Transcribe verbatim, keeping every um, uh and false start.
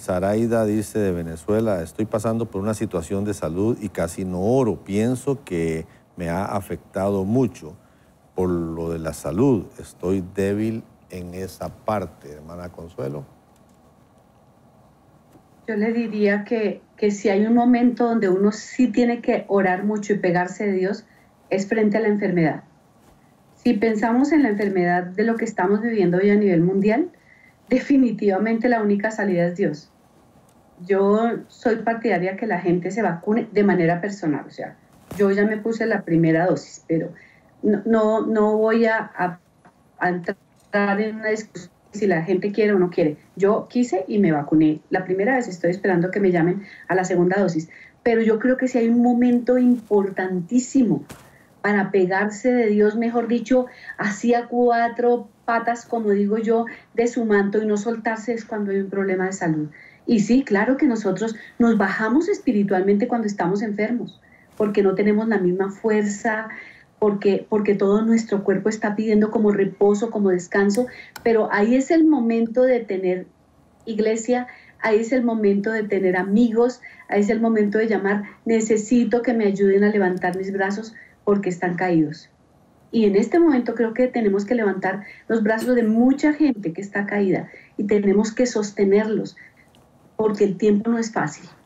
Zaraida dice de Venezuela, estoy pasando por una situación de salud y casi no oro. Pienso que me ha afectado mucho por lo de la salud. Estoy débil en esa parte, hermana Consuelo. Yo le diría que, que si hay un momento donde uno sí tiene que orar mucho y pegarse de Dios, es frente a la enfermedad. Si pensamos en la enfermedad de lo que estamos viviendo hoy a nivel mundial, definitivamente la única salida es Dios. Yo soy partidaria que la gente se vacune de manera personal, o sea, yo ya me puse la primera dosis, pero no, no, no voy a, a, a entrar en una discusión si la gente quiere o no quiere. Yo quise y me vacuné. La primera vez estoy esperando que me llamen a la segunda dosis, pero yo creo que sí hay un momento importantísimo para pegarse de Dios, mejor dicho, así a cuatro patas, como digo yo, de su manto y no soltarse es cuando hay un problema de salud. Y sí, claro que nosotros nos bajamos espiritualmente cuando estamos enfermos, porque no tenemos la misma fuerza, porque, porque todo nuestro cuerpo está pidiendo como reposo, como descanso, pero ahí es el momento de tener iglesia, ahí es el momento de tener amigos, ahí es el momento de llamar, necesito que me ayuden a levantar mis brazos porque están caídos. Y en este momento creo que tenemos que levantar los brazos de mucha gente que está caída y tenemos que sostenerlos porque el tiempo no es fácil.